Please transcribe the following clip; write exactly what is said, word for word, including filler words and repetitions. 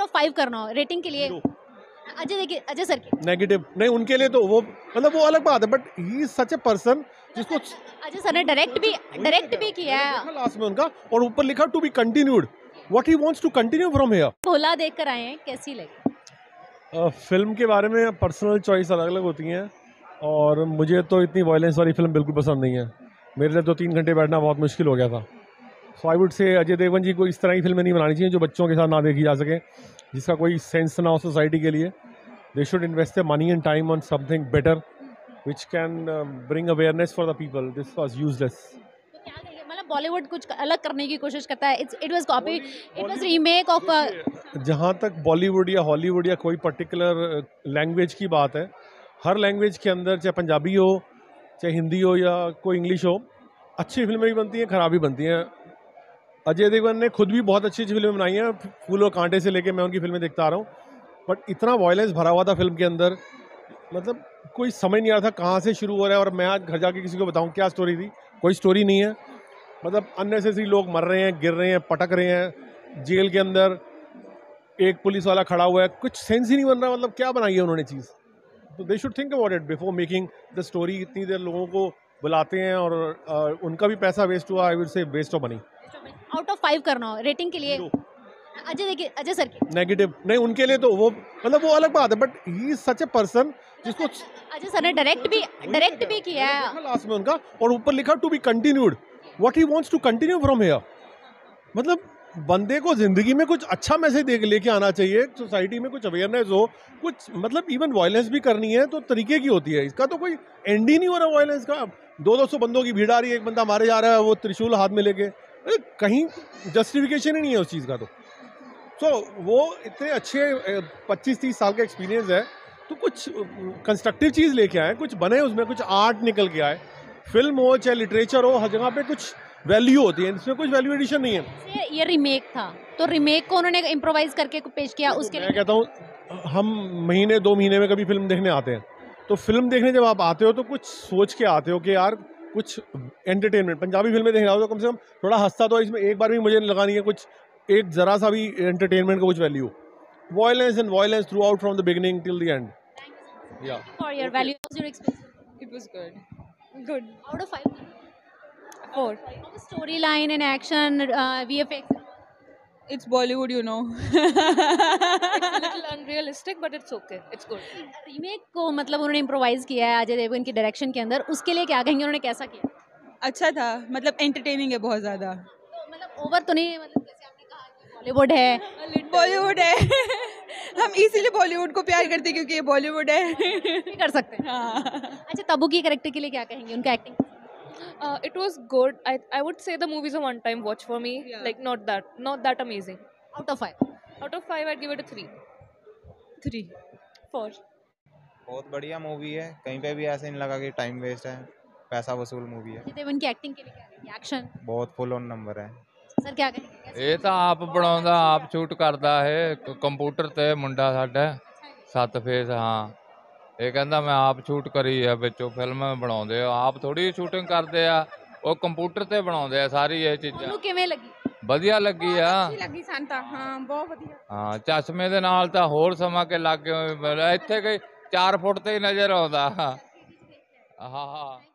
Of five करना हो rating के लिए अजय देखिए अजय सर की नेगेटिव नहीं, उनके लिए तो वो मतलब वो अलग बात है, but he is such a person जिसको अजय सर ने डायरेक्ट भी डायरेक्ट भी किया है लास्ट में उनका, और ऊपर लिखा to be continued, what he wants to continue from here. Bhola देख कर आए हैं, कैसी लगी? फिल्म के बारे में पर्सनल चॉइस अलग अलग होती हैं, और मुझे तो इतनी वायलेंस वाली फिल्म बिल्कुल पसंद नहीं है। मेरे लिए तो तीन घंटे बैठना बहुत मुश्किल हो गया था। सो आई वुड से अजय देवगन जी को इस तरह की फिल्में नहीं बनानी चाहिए जो बच्चों के साथ ना देखी जा सके, जिसका कोई सेंस ना हो सोसाइटी के लिए। They should invest their money and time on something better which can uh, bring awareness for the people. This was useless. तो क्या कहेंगे, मतलब बॉलीवुड कुछ अलग करने की कोशिश करता है, it's it was copy, it was remake of. जहाँ तक बॉलीवुड या हॉलीवुड या कोई पर्टिकुलर लैंग्वेज की बात है, हर लैंग्वेज के अंदर, चाहे पंजाबी हो, चाहे हिंदी हो या कोई इंग्लिश हो, अच्छी फिल्में भी बनती हैं, खराब भी बनती हैं। अजय देवगन ने खुद भी बहुत अच्छी अच्छी फिल्में बनाई हैं, फूल और कांटे से लेके मैं उनकी फिल्में देखता आ रहा हूँ, बट इतना वायलेंस भरा हुआ था फिल्म के अंदर, मतलब कोई समझ नहीं आ रहा था कहाँ से शुरू हो रहा है। और मैं आज घर जाके किसी को बताऊँ क्या स्टोरी थी, कोई स्टोरी नहीं है। मतलब अननेसेसरी लोग मर रहे हैं, गिर रहे हैं, पटक रहे हैं जेल के अंदर, एक पुलिस वाला खड़ा हुआ है, कुछ सेंस ही नहीं बन रहा। मतलब क्या बनाई है उन्होंने चीज़? तो they should think about it before making the story. इतनी देर लोगों को बुलाते हैं और uh, उनका भी पैसा वेस्ट हुआ, I would say waste of money. Out of five करना हो रेटिंग के लिए अजय देखिए अजय सर की नेगेटिव नहीं, उनके लिए तो वो मतलब वो अलग बात है, but he is such a person जिसको अजय सर ने डायरेक्ट भी डायरेक्ट भी किया है लास्ट में उनका, और ऊपर लिखा to be continued, what he wants to continue from here. मतलब बंदे को जिंदगी में कुछ अच्छा मैसेज देख लेके आना चाहिए, सोसाइटी में कुछ अवेयरनेस हो, कुछ मतलब इवन वायलेंस भी करनी है तो तरीके की होती है। इसका तो कोई एंड ही नहीं हो रहा वायलेंस का। दो दो सौ बंदों की भीड़ आ रही है, एक बंदा मारे जा रहा है वो त्रिशूल हाथ में लेके, कहीं जस्टिफिकेशन ही नहीं है उस चीज़ का। तो सो so, वो इतने अच्छे पच्चीस तीस साल का एक्सपीरियंस है, तो कुछ कंस्ट्रक्टिव चीज़ लेके आए, कुछ बने उसमें, कुछ आर्ट निकल के आए। फिल्म हो चाहे लिटरेचर हो, हर जगह पे कुछ वैल्यू होती है, इसमें कुछ वैल्यू एडिशन नहीं है। ये रीमेक था तो रीमेक को उन्होंने इम्प्रोवाइज करके पेश किया। उसके मैं कहता हूँ हम महीने दो महीने में कभी फिल्म देखने आते हैं, तो फिल्म देखने जब आप आते हो तो कुछ सोच के आते हो कि यार कुछ एंटरटेनमेंट। पंजाबी फिल्में देखने आओ तो कम से कम थोड़ा हंसता तो इसमें एक बार भी मुझे लगा नहीं है कुछ एक जरा सा भी एंटरटेनमेंट का कुछ value. Violence and violence throughout from the beginning till the end. या for your values your experience. It was good good out of five four story line and action VFX. It's Bollywood, you know. It's a little unrealistic, but it's okay. It's good. Remake को मतलब उन्होंने improvise किया है अजय देवगन की direction के अंदर, उसके लिए क्या कहेंगे, उन्होंने कैसा किया? अच्छा था, मतलब एंटरटेनिंग है बहुत ज़्यादा। तो मतलब ओवर तो नहीं, मतलब जैसे आपने कहा कि बॉलीवुड है, बॉलीवुड है हम इसीलिए बॉलीवुड को प्यार करते हैं क्योंकि ये बॉलीवुड है। भी कर सकते हैं। हाँ। अच्छा, तब्बू की कैरेक्टर के लिए क्या कहेंगे, उनका acting? Uh, it was good. I I would say the movie is a one-time watch for me. Yeah. Like not that, not that amazing. Out of five Out of five, I'd give it a three. Three Four. बहुत बढ़िया movie है, कहीं पे भी ऐसे नहीं लगा कि टाइम वेस्ट है, पैसा वसूल मूवी है। अजय देवगन की एक्टिंग के लिए क्या कहेंगे, एक्शन? बहुत फुल ऑन नंबर है। सर क्या कहेंगे? ਇਹ ਤਾਂ ਆਪ ਬਣਾਉਂਦਾ ਆਪ ਸ਼ੂਟ ਕਰਦਾ ਹੈ ਕੰਪਿਊਟਰ ਤੇ ਮੁੰਡਾ ਸਾਡਾ ਸੱਤ ਫੇਸ। ਹਾਂ, ਇਹ ਕਹਿੰਦਾ ਮੈਂ ਆਪ ਸ਼ੂਟ ਕਰੀ ਆ, ਵਿੱਚੋਂ ਫਿਲਮ ਬਣਾਉਂਦੇ ਆ, ਆਪ ਥੋੜੀ ਸ਼ੂਟਿੰਗ ਕਰਦੇ ਆ, ਉਹ ਕੰਪਿਊਟਰ ਤੇ ਬਣਾਉਂਦੇ ਆ ਸਾਰੀ ਇਹ ਚੀਜ਼ਾਂ। ਤੁਹਾਨੂੰ ਕਿਵੇਂ ਲੱਗੀ? ਵਧੀਆ ਲੱਗੀ ਆ। ਲੱਗੀ ਸਾਨੂੰ ਤਾਂ, ਹਾਂ ਬਹੁਤ ਵਧੀਆ। ਹਾਂ, ਚਸ਼ਮੇ ਦੇ ਨਾਲ ਤਾਂ ਹੋਰ ਸਮਾਂ ਕੇ ਲੱਗ ਇੱਥੇ ਕੋਈ ਚਾਰ ਫੁੱਟ ਤੇ ਹੀ ਨਜ਼ਰ ਆਉਂਦਾ। ਹਾਂ ਹਾਂ।